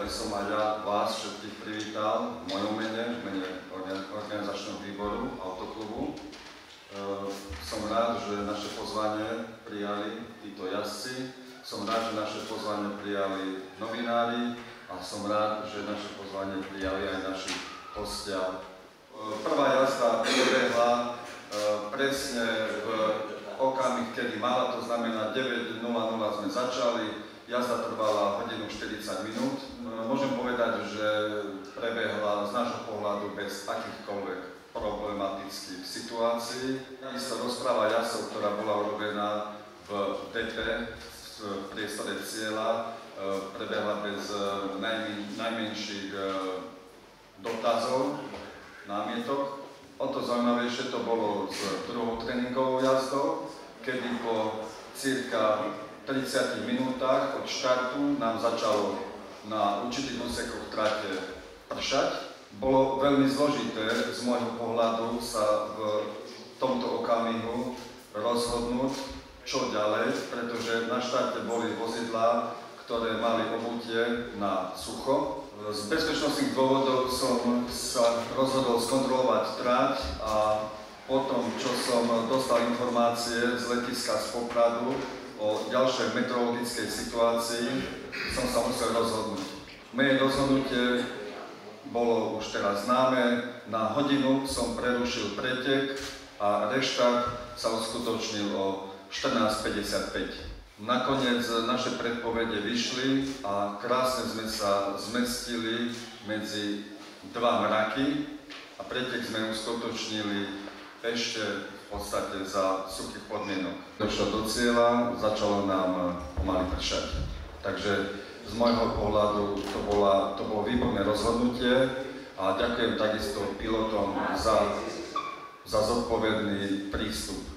by som aj ja vás všetkých privítal v mojom mene, v mene organizačného výboru Autoklubu. Som rád, že naše pozvanie prijali títo jazdci. Som rád, že naše pozvanie prijali novinári a som rád, že naše pozvanie prijali aj naši hostia. Prvá jazda prebehla presne v okamih, kedy mala, to znamená 9:00 sme začali. Jazda trvala 1:40. Môžem povedať, že prebehla z nášho pohľadu bez akýchkoľvek problematických situácií. Takisto rozpráva jazdcov, ktorá bola urobená v DP, v priestore cieľa, prebehla bez najmenších dotazov, námietok. O to zaujímavejšie to bolo s druhou tréningovou jazdou, kedy po cirka 30 minútach od štartu nám začalo na určitých úsekoch trate pršať. Bolo veľmi zložité z môjho pohľadu sa v tomto okamihu rozhodnúť, čo ďalej, pretože na štarte boli vozidlá, ktoré mali obutie na sucho. Z bezpečnostných dôvodov som sa rozhodol skontrolovať trať a potom, čo som dostal informácie z letiska z Popradu o ďalšej meteorologickej situácii, som sa musel rozhodnúť. Moje rozhodnutie bolo už teraz známe. Na hodinu som prerušil pretek a reštart sa uskutočnil o 14:55. Nakoniec naše predpovede vyšli a krásne sme sa zmestili medzi dva mraky a pretek sme uskutočnili ešte v podstate za suchých podmienok. Došlo do cieľa, začalo nám pomaly pršať. Takže z môjho pohľadu to bolo výborné rozhodnutie a ďakujem takisto pilotom za zodpovedný prístup.